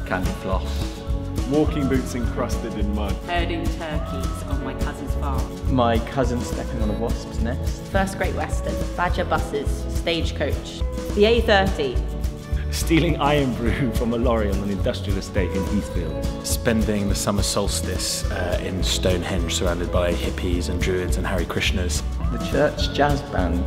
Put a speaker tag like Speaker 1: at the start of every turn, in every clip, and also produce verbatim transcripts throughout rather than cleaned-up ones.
Speaker 1: candy floss.
Speaker 2: Walking boots encrusted in mud.
Speaker 3: Herding turkeys on my cousin's farm.
Speaker 4: My cousin stepping on a wasp's nest.
Speaker 5: First Great Western. Badger buses. Stagecoach. The A thirty.
Speaker 6: Stealing iron brew from a lorry on an industrial estate in Heathfield.
Speaker 7: Spending the summer solstice uh, in Stonehenge surrounded by hippies and druids and Hare Krishnas.
Speaker 4: The church jazz band.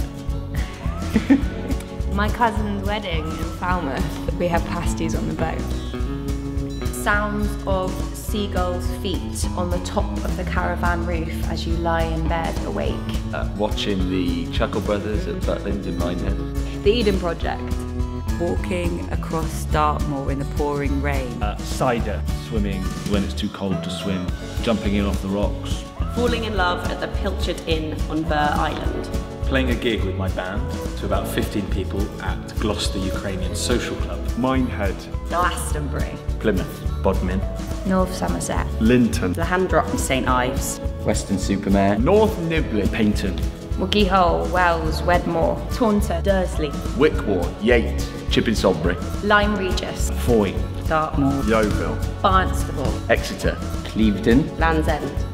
Speaker 8: My cousin's wedding in Falmouth. We have pasties on the boat.
Speaker 5: Sounds of seagulls' feet on the top of the caravan roof as you lie in bed awake.
Speaker 1: Uh, watching the Chuckle Brothers at Butlins in Minehead.
Speaker 5: The Eden Project.
Speaker 3: Walking across Dartmoor in the pouring rain.
Speaker 6: Uh, cider, swimming when it's too cold to swim, jumping in off the rocks.
Speaker 5: Falling in love at the Pilchard Inn on Burr Island.
Speaker 7: Playing a gig with my band to about fifteen people at Gloucester Ukrainian Social Club.
Speaker 2: Minehead.
Speaker 5: Glastonbury.
Speaker 7: Plymouth. Bodmin.
Speaker 8: North Somerset.
Speaker 2: Linton.
Speaker 5: The Hand Drop in St Ives.
Speaker 4: Weston-super-Mare.
Speaker 2: North Nibley.
Speaker 6: Painted.
Speaker 8: Wookey Hole, Wells, Wedmore.
Speaker 5: Taunton. Dursley.
Speaker 2: Wickwar. Yate. Chipping Sodbury.
Speaker 8: Lyme Regis.
Speaker 6: Foy.
Speaker 5: Dartmoor.
Speaker 2: Yeovil.
Speaker 5: Barnstable.
Speaker 2: Exeter.
Speaker 4: Clevedon.
Speaker 5: Land's End.